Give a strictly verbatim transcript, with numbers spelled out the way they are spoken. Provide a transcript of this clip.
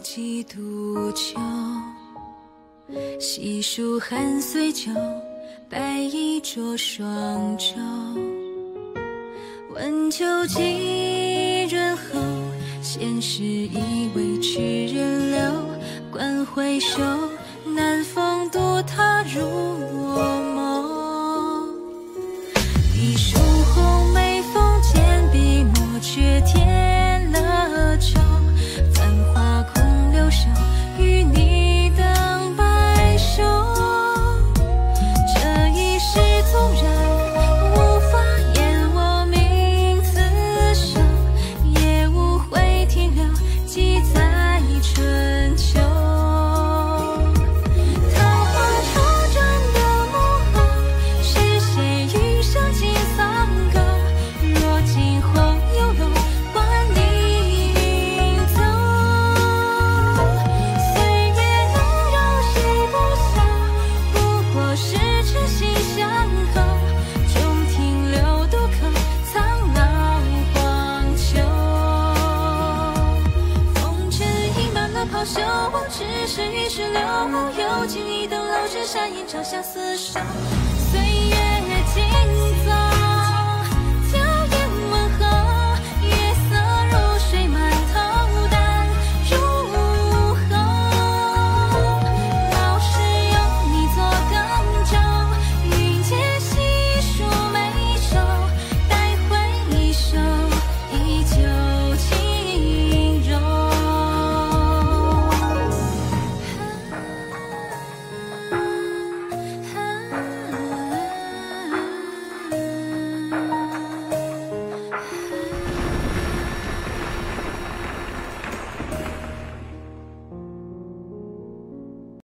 几度秋，细数寒岁酒，白衣着双舟。问酒几润后，闲时已为痴人留。惯回首，南风独踏入我梦。一树红梅风间，笔墨却添了愁。繁华空留守，与你等白首。这一世纵然无法言我名字首，也无悔停留记在春秋。桃花潮转的幕后，是谁余生尽苍狗？若今后有楼，管你云走。岁月能让谁不朽？不过是痴心相扣，终停留渡口，苍老荒丘。风尘已满了袍袖，只是与世流。有情一等楼，只山阴朝下厮守。岁月